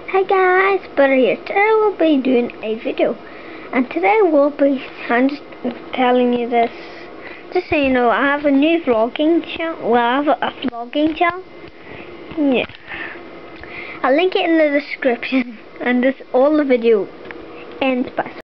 Hi guys, Butter here. Today we'll be doing a video, and today I'm just telling you this, just so you know, I have a new vlogging channel. Well, I have a vlogging channel. Yeah, I'll link it in the description, and all the video ends by